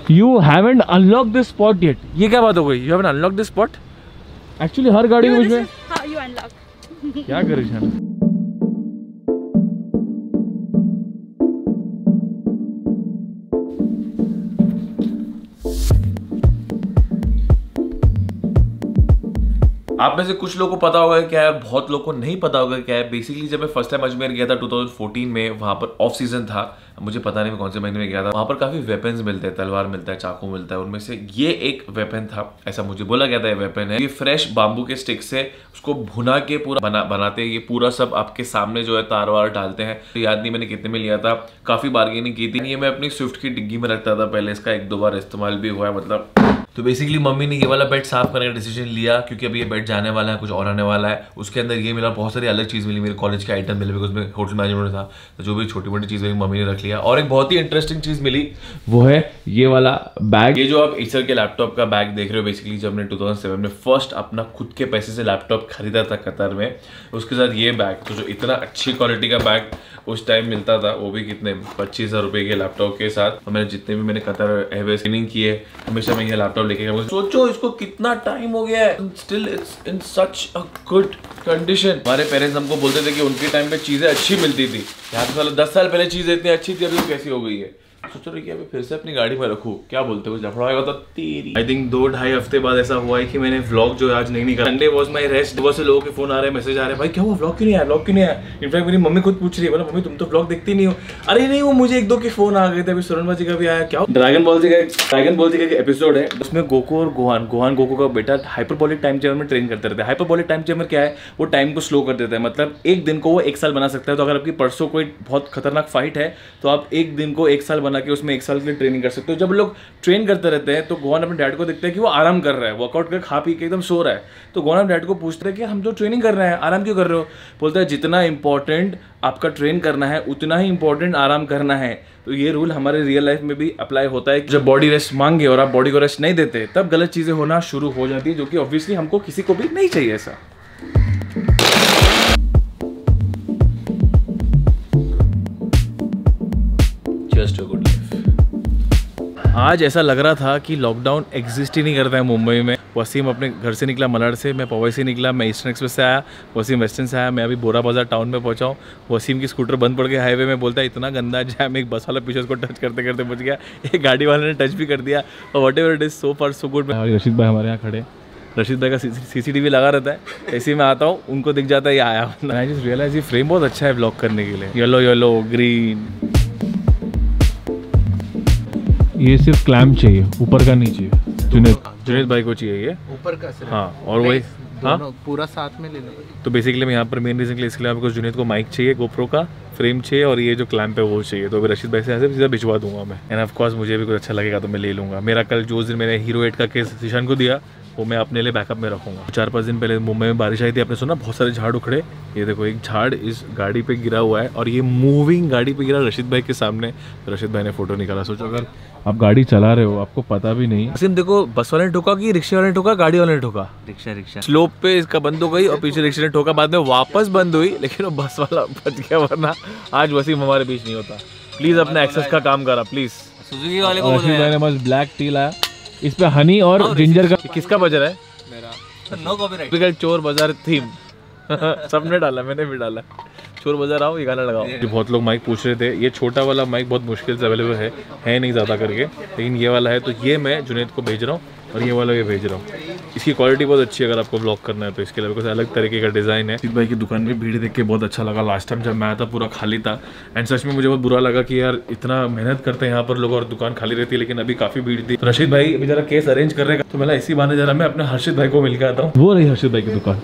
You haven't unlocked this spot yet. ये क्या बात हो गई? You haven't unlocked this spot? Actually हर गाड़ी में मुझे how you unlock. क्या कर रही है? आप में से कुछ लोगों को पता होगा क्या है, बहुत लोगों को नहीं पता होगा क्या है। बेसिकली जब मैं फर्स्ट टाइम अजमेर गया था 2014 में, वहाँ पर ऑफ सीजन था, मुझे पता नहीं मैं कौन से महीने में गया था। वहाँ पर काफी वेपन्स मिलते हैं, तलवार मिलता है, चाकू मिलता है। उनमें से ये एक वेपन था, ऐसा मुझे बोला गया था। ये वेपन है, ये फ्रेश बाम्बू के स्टिक से उसको भुना के पूरा बनाते हैं। ये पूरा सब आपके सामने जो है तार वार डालते हैं। तो याद नहीं मैंने कितने में लिया था, काफी बार्गेनिंग की थी। ये मैं अपनी स्विफ्ट की डिग्गी में रखता था पहले, इसका 1-2 बार इस्तेमाल भी हुआ है मतलब। तो बेसिकली मम्मी ने ये वाला बेड साफ करने का डिसीजन लिया, क्योंकि अभी ये बेड जाने वाला है, कुछ और आने वाला है। उसके अंदर ये मिला, बहुत सारी अलग चीज़ मिली, मेरे कॉलेज के आइटम मिले, बिकॉज में होटल मैनेजमेंट था। तो जो भी छोटी मोटी चीज़ें मम्मी ने रख लिया। और एक बहुत ही इंटरेस्टिंग चीज़ मिली, वो है ये वाला बैग। ये जो आप एसर के लैपटॉप का बैग देख रहे हो, बेसिकली जब मैंने 2007 में फर्स्ट अपना खुद के पैसे से लैपटॉप खरीदा था कतर में, उसके साथ ये बैग। तो जो इतना अच्छी क्वालिटी का बैग उस टाइम मिलता था, वो भी कितने 25,000 रुपए के लैपटॉप के साथ। और मैंने जितने भी मैंने कतर एयरवेज ट्रेनिंग की है, हमेशा मैं ये लैपटॉप लेके गया। सोचो इसको कितना टाइम हो गया है, still it's in such a good condition. हमारे पेरेंट्स हमको बोलते थे कि उनके टाइम पे चीजें अच्छी मिलती थी, यहाँ पे 10 साल पहले चीजें इतनी अच्छी थी, अभी कैसी हो गई है। सोच रही कि अभी फिर से अपनी गाड़ी में रखूं, क्या बोलते हो, जफड़ा होगा तो तेरी। आई थिंक 2-2.5 हफ्ते बाद ऐसा हुआ है कि मैंने व्लॉग जो आज नहीं निकाला। Sunday was my rest. बहुत से लोगों के फोन आ रहे हैं, मैसेज आ रहे हैं, भाई क्या हुआ, व्लॉग क्यों नहीं आया, व्लॉग क्यों नहीं आया। इनफैक्ट मेरी मम्मी खुद पूछ रही है, बोला मम्मी तुम तो व्लॉग देखती नहीं हो। अरे नहीं, वो मुझे 1-2 के फोन आ गए थे। अभी सुरनबा जी का भी आया, क्या ड्रैगन बॉल जी का एपिसोड है, उसमें गोकू और गोहान गोकू का बेटा हाइपरबोलिक टाइम चेमर में ट्रेन करते रहते हैं। हाइपरबोलिक टाइम चेमर क्या है, वो टाइम को स्लो कर देता है, मतलब एक दिन को वो 1 साल बना सकता है। तो अगर आपकी परसों कोई बहुत खतरनाक फाइट है, तो आप एक दिन को 1 साल बना के उसमें 1 साल के ट्रेनिंग कर सकते हो। जब लोग ट्रेन करते रहते हैं तो गोहान अपने डैड को देखते हैं कि वो आराम कर रहा है, वर्कआउट कर खा पी के एकदम सो रहा है। तो गोहान अपने डैड को पूछते हैं कि हम तो ट्रेनिंग कर रहे हैं, आराम क्यों कर रहे हो। बोलता है जितना इंपॉर्टेंट आपका ट्रेन करना है, उतना ही इंपॉर्टेंट आराम करना है। तो ये रूल हमारे रियल लाइफ में भी अप्लाई होता है। जब बॉडी रेस्ट मांगे और आप बॉडी को रेस्ट नहीं देते, तब गलत चीजें होना शुरू हो जाती है, जो कि ऑब्वियसली हमको किसी को भी नहीं चाहिए ऐसा। Just a good life। आज ऐसा लग रहा था कि लॉकडाउन एग्जिस्ट ही नहीं करता है मुंबई में। वसीम अपने घर से निकला मलाड से, मैं पवई से निकला, मैं ईस्टर्न एक्सप्रेस से आया, वसीम वेस्टर्न से आया। मैं अभी बोरा बाजार टाउन में पहुंचा हूँ। वसीम की स्कूटर बंद पड़ गई हाईवे में, बोलता है इतना गंदा जैम, एक बस वाला पीछे उसको टच करते करते बच गया, एक गाड़ी वाले ने टच भी कर दिया। और whatever it is so far so good. Rashid भाई हमारे यहाँ खड़े, रशीद भाई का CCTV लगा रहता है, ऐसे ही मैं आता हूँ, उनको दिख जाता है ये आया। आई जस्ट रियलाइज ये फ्रेम बहुत अच्छा है ब्लॉक करने के लिए, येलो येलो ग्रीन। ये सिर्फ क्लैम्प चाहिए, ऊपर का नहीं चाहिए। जुनेद भाई को चाहिए ये ऊपर का सिर्फ। हाँ, और वही हाँ पूरा साथ में ले लो। तो बेसिकली मैं यहाँ पर मेन रीजन के लिए इसके लिए आपको जुनेद को माइक चाहिए, गोप्रो का फ्रेम चाहिए, और ये जो क्लैम्प है वो चाहिए। तो अभी रशीद भाई से ऐसे सीधा भिजवा दूंगा मैं। एंड ऑफ कोर्स मुझे भी कुछ अच्छा लगेगा तो मैं ले लूँगा। मेरा कल जो दिन मैंने हीरो 8 का केस ईशान को दिया, वो मैं अपने लिए बैकअप में रखूँगा। 4-5 दिन पहले मुंबई में बारिश आई थी, आपने सुना, बहुत सारे झाड़ उखड़े। ये देखो एक झाड़ इस गाड़ी पे गिरा हुआ है, और ये मूविंग गाड़ी पे गिरा रशीद भाई के सामने। रशीद भाई ने फोटो निकाला। सोचो अगर आप गाड़ी चला रहे हो, आपको पता भी नहीं। सिम देखो, बस वाले ने ठोका कि रिक्शे वाले ने ठोका, गाड़ी वाले ने ठोका। रिक्शा स्लोप पे इसका बंद हो गई और पीछे रिक्शे ने ठोका, बाद में वापस बंद हुई, लेकिन वो बस वाला बच गया। वरना आज वसीम हमारे बीच नहीं होता। प्लीज अपना एक्सेस का काम करा प्लीज। सुजुकी वाले को रशीद भाई ने बस ब्लैक टी लाया, इस पे हनी और जिंजर का। किसका बज रहा है? मेरा। No copyright. टिपिकल चोर बाजार थीम सबने डाला, मैंने भी डाला। चोर बाजार आओ, ये गाना लगाओ। बहुत लोग माइक पूछ रहे थे, ये छोटा वाला माइक बहुत मुश्किल से अवेलेबल है नहीं ज़्यादा करके, लेकिन ये वाला है। तो ये मैं जुनेद को भेज रहा हूँ, और ये वाला ये भेज रहा हूँ। इसकी क्वालिटी बहुत अच्छी है, अगर आपको ब्लॉग करना है तो। इसके अलावा कुछ अलग तरीके का डिज़ाइन है। रशीद भाई की दुकान में भीड़ देख के बहुत अच्छा लगा। लास्ट टाइम जब मैं आया था पूरा खाली था, एंड सच में मुझे बहुत बुरा लगा कि यार इतना मेहनत करते हैं यहाँ पर लोग और दुकान खाली रहती है, लेकिन अभी काफ़ी भीड़ थी। तो रशीद भाई अभी जरा केस अरेंज कर रहे हैं, तो मैं इसी बहाने जरा मैं अपने हर्षित भाई को मिल के आता हूँ। वो रही हर्षित भाई की दुकान।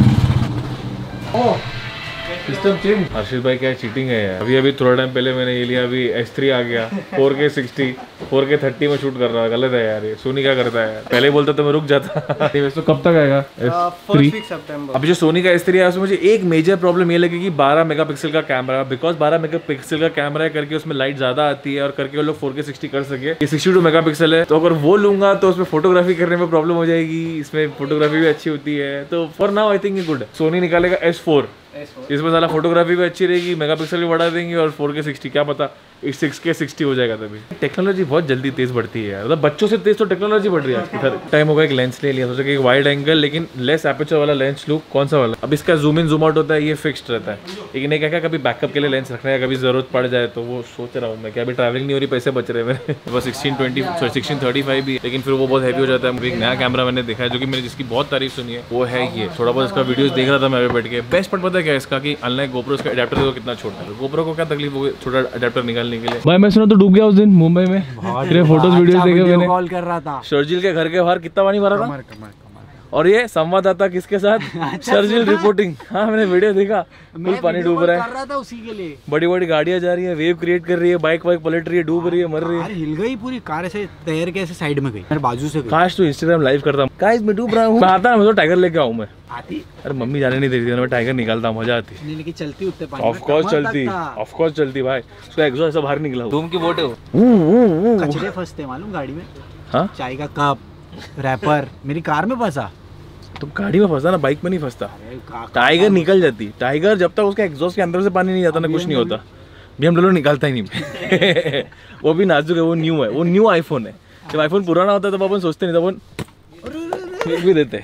System change. हर्षित भाई क्या चीटिंग है यार। अभी थोड़ा टाइम पहले मैंने ये लिया, अभी S3 आ गया, 4K 60, 4K 30 में शूट कर रहा है। गलत है यार ये। सोनी क्या करता है यार, पहले बोलता तो मैं रुक जाता। तो कब तक आएगा S3? अभी जो सोनी का S3 आया उसमें मुझे एक मेजर प्रॉब्लम ये लगी कि 12 मेगापिक्सल का कैमरा, बिकॉज 12 मेगापिक्सल का कैमरा है करके उसमें लाइट ज्यादा आती है, और करके वो लोग 4K 60 कर सके। ये 62 मेगापिक्सल है, तो अगर वो लूंगा तो उसमें फोटोग्राफी करने में प्रॉब्लम हो जाएगी। इसमें फोटोग्राफी भी अच्छी होती है, तो फॉर नाउ आई थिंक ये गुड है। सोनी निकालेगा S4, इसमें साला फोटोग्राफी भी अच्छी रहेगी, मेगापिक्सल भी बढ़ा देंगे, और 4K 60 क्या पता 6K 60 हो जाएगा तभी। टेक्नोलॉजी बहुत जल्दी तेज बढ़ती है यार, मतलब बच्चों से तेज तो टेक्नोलॉजी बढ़ रही है आज की। टाइम होगा एक लेंस ले लिया, सोचा कि एक वाइड एंगल लेकिन लेस एपर्चर वाला लेंस लूँ। कौन सा वाला? अब इसका जूम इन जूम आउट होता है, ये फिक्स्ड रहता है, लेकिन ये क्या कभी बैकअप के लिए लेंस रखना है, कभी जरूरत पड़ जाए तो वो सोच रहा हूँ मैं। क्या अभी ट्रैवलिंग नहीं हो रही, पैसे बच रहे हैं मेरे। बस 1635 भी, लेकिन फिर वो बहुत हैवी हो जाता है। एक नया कैमरा मैंने देखा है जो कि मैंने जिसकी बहुत तारीफ सुनी है, वो है ये। थोड़ा बहुत इसका वीडियोस देख रहा था मैं बैठ के। बेस्ट पार्ट पता है क्या इसका, कि अनलाइक गोप्रो इसका अडेप्टर देखो कितना छोटा है। गोप्रो को क्या तकलीफ होगी छोटा अडेप्टर निकालने के लिए। भाई मैं सुना तो डूब गया उस दिन मुंबई में, तेरे फोटोज वीडियोस देखे मैंने। कॉल कर रहा था शर्जिल के घर के बाहर कितना पानी भरा था। और ये संवाददाता किसके साथ? शर्जिल रिपोर्टिंग। हाँ मैंने वीडियो देखा, फुल पानी डूब रहा है। कर रहा था उसी के लिए। बड़ी बड़ी गाड़ियां जा रही है, वेव क्रिएट कर रही है, बाइक वाइक पलट रही है, डूब रही है, मर रही है। हिल गई पूरी कार, ऐसे तैर के ऐसे साइड में गई, मेरे बाजू से गई। काश तो इंस्टाग्राम लाइव करता, गाइस मैं डूब रहा हूँ। मैं आता ना, मैं तो टाइगर लेके आऊँ मैं। आती? अरे मम्मी जाने नहीं दे रही थी, मैं टाइगर निकालता, मजा आती। नहीं लेकिन चलती उतने पानी ऑफ कोर्स चलती, ऑफ कोर्स चलती भाई। उसका एग्जॉस्ट ऐसा बाहर निकला, धूम की बोट है वो। कचरे फंसते मालूम गाड़ी में। हाँ चाय का कप, रैपर मेरी कार में फंसा। तो गाड़ी में फंसा ना, बाइक में नहीं फंसता। टाइगर निकल जाती। टाइगर जब तक उसका एग्जॉस्ट के अंदर से पानी नहीं जाता ना, कुछ नहीं होता। BMW निकालता ही नहीं। वो भी नाजुक है, वो न्यू है, वो न्यू आईफोन है। जब आईफोन पुराना होता है तो अपन सोचते नहीं, तो अपन भी देते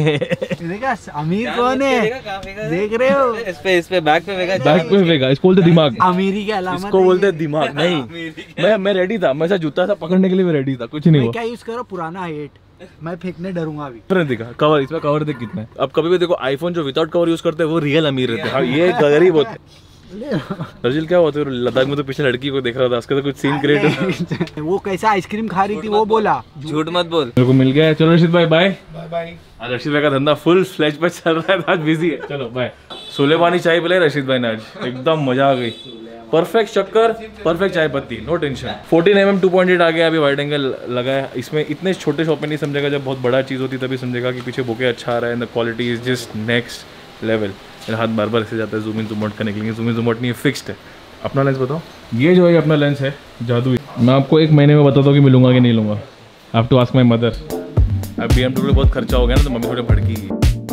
हैं। अमीर कौन है देख रहे हो? इस पे बैक पे फेंका। इसको बोलते दिमाग। अमीरी के अलावा इसको बोलते दिमाग। नहीं मैं रेडी था, मैं जूता सा पकड़ने के लिए मैं रेडी था, कुछ नहीं हुआ। क्या यूज करो? पुराना 8 मैं फेंकने डरूंगा अभी। दिखा कवर, इसमें कवर देख कितना है। अब कभी भी देखो आईफोन जो विदाउट कवर यूज करते हैं वो रियल अमीर रहते हैं। ये गरीब होते हैं। रजिल क्या होता है, लद्दाख में तो पीछे लड़की को देख रहा था, उसका तो कुछ सीन क्रिएट। वो कैसा आइसक्रीम खा रही थी वो बोला। झूठ मत बोल। मेरे को मिल गया। चलो रशीद भाई बाय बाय। आज रशीद भाई का धंधा फुल फ्लैश पे चल रहा है, आज बिजी है। चलो बाय। सोले पानी चाय पिलाई रशीद भाई ने आज, एकदम मजा आ गई। परफेक्ट शक्कर, परफेक्ट चाय पत्ती, नो टेंशन। 14mm 2.8 आ गया, अभी वाइड एंगल लगा है। इसमें इतने छोटे शॉप में नहीं समझेगा, जब बहुत बड़ा चीज़ होती तभी समझेगा कि पीछे बोके अच्छा आ रहा है and the quality is just next level. मेरा हाथ बार बार ऐसे जाता है जूम इन जूम आउट करने के लिए। जूम इन जूम आउट नहीं है, फिक्स्ड है। अपना लेंस बताओ। ये जो है अपना लेंस है जादुई। मैं आपको 1 महीने में बताता हूँ कि मैं लूँगा कि नहीं लूँगा। Have to ask my mother. अब BMW बहुत खर्चा हो गया ना, तो मम्मी थोड़ी भड़की।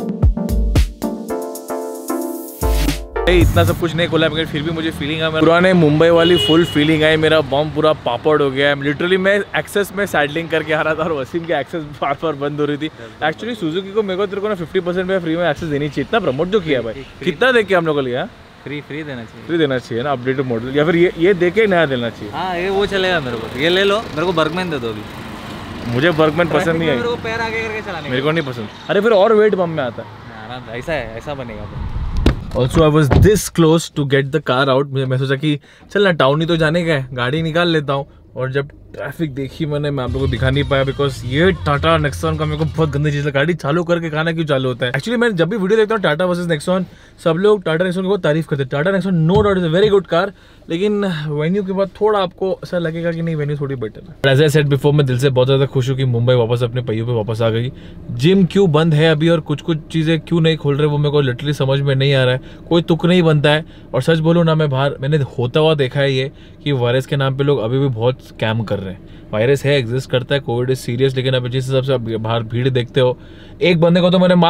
इतना सब कुछ नहीं खोला मगर फिर भी मुझे फीलिंग है, पुराने मुंबई वाली फुल फीलिंग आई। मेरा बम पूरा पापड़ हो गया है। लिटरली मैं एक्सेस में सैडलिंग करके आ रहा था और वसीम के एक्सेस बार बार बंद हो रही थी। एक्चुअली सुजुकी को मेरे को तेरे को ना 50% में फ्री में एक्सेस देनी चाहिए। इतना प्रमोट जो किया भाई, कितना देख के हम लोग को लिया। फ्री देना चाहिए, फ्री देना चाहिए ना, अपडेटेड मॉडल, या फिर ये देके नया देना चाहिए। हाँ ये वो चलेगा मेरे को। ये ले लो, मेरे को बर्गमैन दे दो अभी। मुझे बर्गमैन पसंद नहीं आई, पैर आगे करके चलाने मेरे को नहीं पसंद। अरे फिर और वेट बम में आता है। ऐसा है, ऐसा बनेगा। Also I was this close to get the car out. मैं सोचा कि चल ना टाउन ही तो जाने का है, गाड़ी निकाल लेता हूँ। और जब ट्रैफिक देखी मैंने, मैं आप लोगों को दिखा नहीं पाया बिकॉज ये टाटा नेक्सॉन का मेरे को बहुत गंदी चीज़ है। गाड़ी चालू करके खाना क्यों चालू होता है? एक्चुअली मैं जब भी वीडियो देखता हूँ टाटा वर्सेस नेक्सॉन, सब लोग टाटा नेक्सॉन की बहुत तारीफ करते हैं। Tata Nexon no doubt is a very good car, लेकिन वेन्यू के बाद थोड़ा आपको ऐसा लगेगा कि नहीं वेन्यू थोड़ी बेटर है। एज आई सेड बिफोर, मैं दिल से बहुत ज़्यादा खुश हूँ कि मुंबई वापस अपने पहियों पे वापस आ गई। जिम क्यों बंद है अभी और कुछ कुछ चीज़ें क्यों नहीं खोल रहे वो मेरे को लिटरली समझ में नहीं आ रहा है। कोई तुक नहीं बनता है। और सच बोलूँ ना, मैं बाहर मैंने होता हुआ देखा है ये कि वायरस के नाम पे लोग अभी भी बहुत स्कैम कर रहे हैं। वायरस है, एग्जिस्ट करता है, कोविड इज सीरियस, लेकिन अब जिस हिसाब से बाहर भीड़ देखते हो, एक बंदे को तो मैंने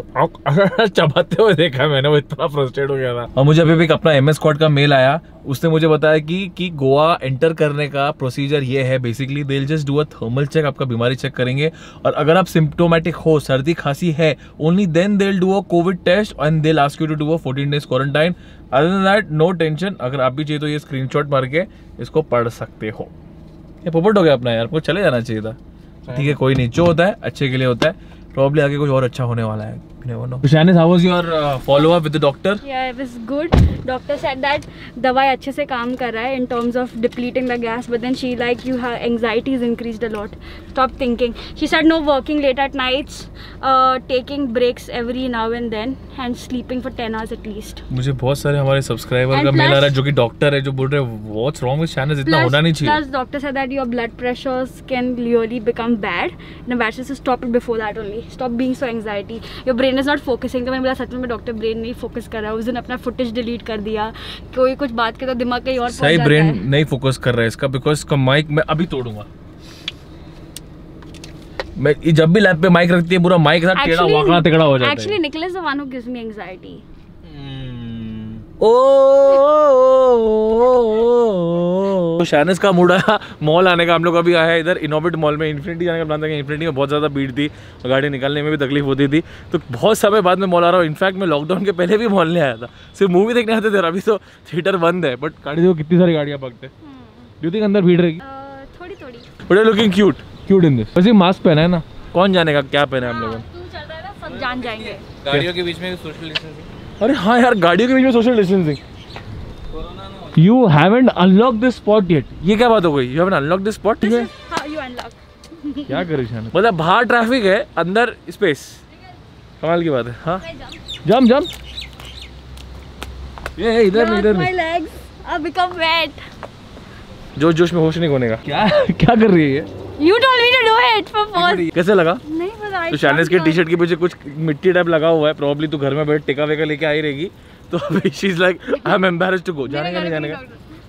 मास्क चबाते हुए देखा है मैंने, वो इतना फ्रस्ट्रेट हो गया था। और मुझे अभी भी अपना MS स्क्वाड का मेल आया, उसने मुझे बताया कि गोवा एंटर करने का प्रोसीजर ये है। Basically they will just do a thermal check, आपका बीमारी चेक करेंगे, और अगर आप सिम्प्टोमेटिक हो, सर्दी खांसी है, only then they will do a COVID test and they will ask you to do a 14 days quarantine. Other than that no tension. अगर आप भी चाहिए तो ये स्क्रीनशॉट मार के इसको पढ़ सकते हो। ये पोपट हो गया अपना यार, को चले जाना चाहिए था। ठीक है कोई नहीं, जो होता है अच्छे के लिए होता है। प्रॉब्ली आगे कुछ और अच्छा होने वाला है। Shanice, how was your follow-up with the doctor? Yeah, it was good. Doctor said that दवाई अच्छे से काम कर रहा है in terms of depleting the gas, but then she like you have anxiety is increased a lot. Stop thinking. She said no working late at nights, taking breaks every now and then, and sleeping for 10 hours at least. मुझे बहुत सारे हमारे subscriber का mail आ रहा है जो कि doctor है, जो बोल रहे हैं what's wrong with Shanice, इतना होना नहीं चाहिए। Plus doctor said that your blood pressures can really become bad. And bad to stop it before that only. Stop being so anxiety. Your brain is not focusing. तो मैंने बोला सच में doctor brain नहीं focus कर रहा है। उस दिन अपना फुटेज डिलीट कर दिया, कोई कुछ बात के तो दिमाग कहीं और सही ब्रेन नहीं फोकस कर रहा है इसका, बिकॉज इसका माइक मैं अभी तोड़ूंगा। मैं जब भी लैब पे माइक रखती है पूरा माइक साथ टेढ़ा वाकड़ा तिकड़ा हो जाता है। Actually Nicholas is the one who gives me anxiety. तो शहनाज का मूड आया मॉल आने का। हम लोग अभी आया है इधर इनोवेट मॉल में। इन्फिनिटी जाने का प्लान था कि इन्फिनिटी में बहुत ज़्यादा भीड़ थी, गाड़ी निकालने में भी तकलीफ होती थी, तो बहुत समय बाद में मॉल आ रहा हूँ। इनफैक्ट मैं लॉकडाउन के पहले भी मॉल नहीं आया था, सिर्फ मूवी देखने आते थे। अभी तो थिएटर बंद है, बट गाड़ी देखो कितनी सारी गाड़ियाँ पकते। डू थिंक अंदर भीड़ रहेगी? थोड़ी थोड़ी। But looking cute in this. वैसे मास्क पहना है ना, कौन जानेगा क्या पहना है हम लोगों ने? तू चल रहा है ना, सब जान जाएंगे। गाड़ियों के बीच में सोशल डिस्टेंसिंग। अरे हाँ यार, गाड़ियों के बीच में social distancing. You haven't unlocked this spot yet. ये क्या बात हो गई? You haven't unlocked this spot? This is how you unlock. क्या कर रही है? मतलब बाहर ट्रैफिक है, अंदर स्पेस। कमाल की बात है। हाँ जंप ये इधर My legs have become wet. जोश में होश नहीं खोने का। क्या कर रही है ये? You told me to do it for first. कैसे लगा? नहीं पता। तो शहनाज के टी शर्ट के पीछे कुछ मिट्टी टाइप लगा हुआ है। प्रॉब्ली तू घर में बैठ टिका वेका लेके आई रहेगी, तो अभी she is like I am embarrassed to go. जाने का नहीं जाने का?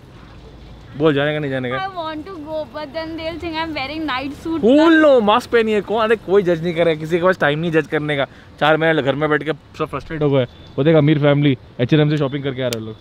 बोल जाने का नहीं जाने का? I want to go, but then they'll think I'm wearing night suit. Cool no, mask पहनिए। कौन? अरे कोई जज नहीं करे, किसी के पास टाइम नहीं जज करने का। 4 महीने घर में बैठ के सब फ्रस्ट्रेट हो गए। वो देख अमीर फैमिली H&M से शॉपिंग करके आ रहे लोग।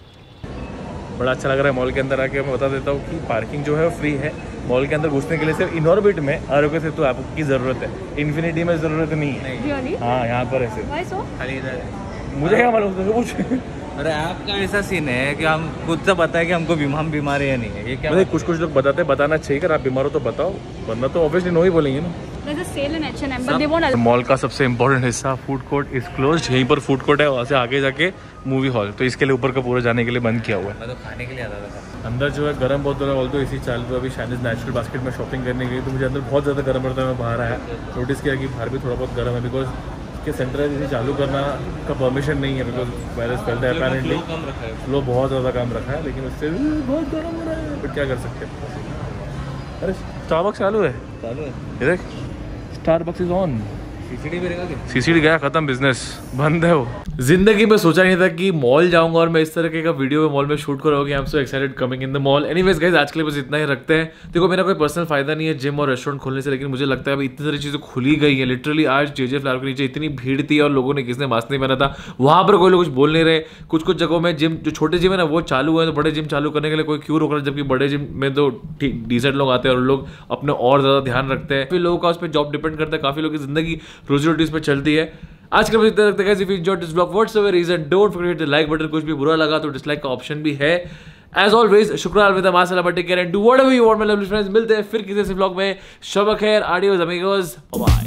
बड़ा अच्छा लग रहा है मॉल के अंदर आके। मैं बता देता हूँ कि पार्किंग जो है वो फ्री है। मॉल के अंदर घुसने के लिए सिर्फ इनऑर्बिट में आरोग्य सेतु ऐप की जरूरत है, इन्फिनिटी में जरूरत नहीं है। Really? हाँ यहाँ पर है सिर्फ। Why so? खाली इधर है। मुझे क्या मालूम था कुछ। अरे आपका ऐसा सीन है कि हम खुद से पता है कि हमको हम बीमार है या नहीं है, ये क्या? कुछ लोग बताते हैं, बताना चाहिए। अगर आप बीमार हो तो बताओ, वरना तो ऑब्वियसली नो ही बोलेंगे ना। There's a sale in H&M, but they won't allow. Mall का सबसे इम्पोर्टेंट हिस्सा फूड कोर्ट इज क्लोज्ड। यहीं पर फूड कोर्ट है, वहाँ से आगे जाके मूवी हॉल। तो इसके लिए ऊपर का पूरा जाने के लिए बंद किया हुआ है। मैं तो खाने के लिए आता था। अंदर जो है गर्म बहुत हो रहा है। ऑल्दो इसी चालू है। अभी शहनाज नेचुरल बास्केट में शॉपिंग करने गई तो मुझे अंदर बहुत ज़्यादा गर्म पड़ता है। मैं बाहर आया, नोटिस किया कि बाहर भी थोड़ा बहुत गर्म है, बिकॉज के सेंटर इसे चालू करना का परमिशन नहीं है, बिकॉज वायरस फैलता है अपैरेंटली। कम रखा है, फ्लो बहुत ज़्यादा कम रखा है, लेकिन उससे बहुत गर्म हो रहा है। बट क्या कर सकते हैं? अरे स्टारबक्स चालू है। ये देख, स्टारबक्स इज ऑन। सीसीडी गया, खत्म, बिजनेस बंद है। वो जिंदगी में सोचा नहीं था कि मॉल जाऊंगा और मैं इस तरह का वीडियो में मॉल में शूट करूंगा। I am so excited coming in the mall. Anyways guys, आज के लिए बस इतना ही रखते हैं। देखो मेरा कोई पर्सनल फायदा नहीं है जिम और रेस्टोरेंट खोलने से, लेकिन मुझे लगता है अभी इतनी सारी चीजें खुली गई है। लिटरली आज JJ फ्लावर के नीचे इतनी भीड़ थी और लोगों ने किसने मास्क नहीं पहना था, वहां पर कोई लोग कुछ बोल नहीं रहे। कुछ जगहों में जिम, जो छोटे जिम है ना वो चालू है, तो बड़े जिम चालू करने के लिए कोई क्यों रोक रहा है? जबकि बड़े जिम में तो डिसेंट लोग आते हैं और लोग अपने और ज्यादा ध्यान रखते हैं। फिर लोगों का उस पर जॉब डिपेंड करता है, काफी लोगों की जिंदगी रोजी रोटी इस पर चलती है। आज के इतना रखते हैं। If you enjoyed this vlog whatever reason, don't forget the like button. कुछ भी बुरा लगा तो डिसलाइक का ऑप्शन भी है। एज ऑलवेज शुक्रिया, अलविदा, मां सलामत, take care and do whatever you want my lovely friends. मिलते हैं फिर किसी ऐसे व्लॉग में। शब खैर, आडियोस अमीगोस, बाय।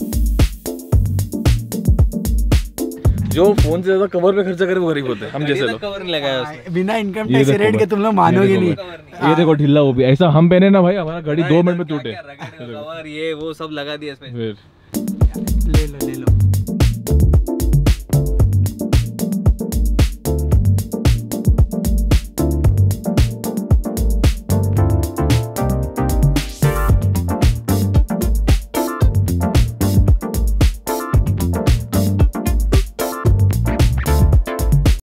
जो फोन से ज्यादा कवर में खर्चा करे वो गरीब होते हैं, हम जैसे लोग। कवर नहीं लगाया उसने। बिना इनकम टैक्स रेट के तुम लोग मानोगे नहीं। ये देखो ढीला, वो भी ऐसा हम पहने ना भाई, हमारा गाड़ी 2 मिनट में टूटे। कवर ये वो सब लगा दिया इसमें। फिर ले लो